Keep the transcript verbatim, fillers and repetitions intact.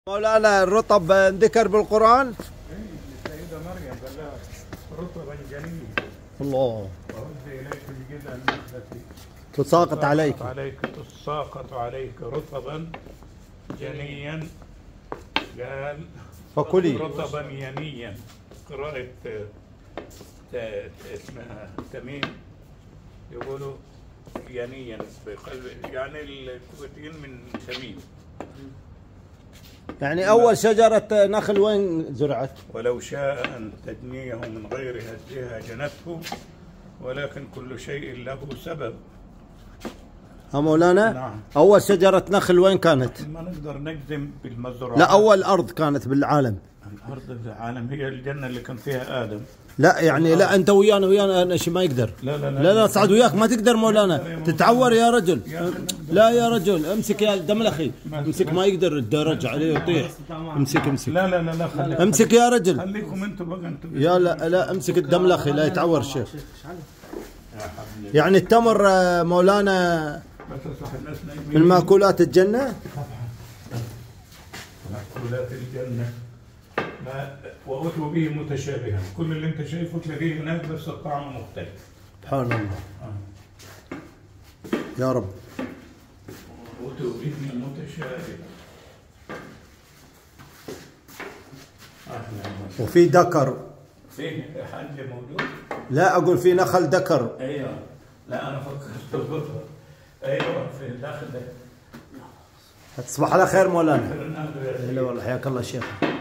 مولانا الرطب ذكر بالقرآن؟ اي السيدة مريم قال لها رطبا جنيا. الله. ورد اليك الجذع التي تساقط عليك عليك تساقط عليك رطبا جنيا. قال فكلي رطبا ينيا. قراءة اسمها تميم يقولوا ينيا بقلب، يعني الكويتيين من تميم. يعني أول شجرة نخل وين زرعت؟ ولو شاء أن تجنيه من غير هزها جنته، ولكن كل شيء له سبب. ها مولانا؟ نعم. أول شجرة نخل وين كانت؟ ما نقدر نجزم بالمزرعة. لا، أول أرض كانت بالعالم. الأرض العالم هي الجنة اللي كان فيها آدم. لا يعني لا، أنت ويانا ويانا شيء ما يقدر. لا لا لا لا لا صعد وياك ما تقدر مولانا، تتعور يا رجل. يا لا يا رجل امسك يا دملخي، امسك ما يقدر الدرج عليه يطيح. امسك امسك لا لا لا لا خليكم امسك يا رجل. خليكم انتم بقى انتم. يا لا لا امسك الدملخي لا يتعور الشيخ. يعني التمر مولانا من مأكولات الجنة؟ مأكولات الجنة ما وأتوا به متشابها، كل اللي انت شايفه تلاقيه هناك بس الطعم مختلف. سبحان الله. يا رب. أتوا به متشابها. وفي دكر. فيه حل موجود؟ لا أقول في نخل دكر. ايوه. لا انا فكرت بالغفر. ايوه في داخل ده. تصبح على خير مولانا. خير الناس. لا والله حياك الله شيخ.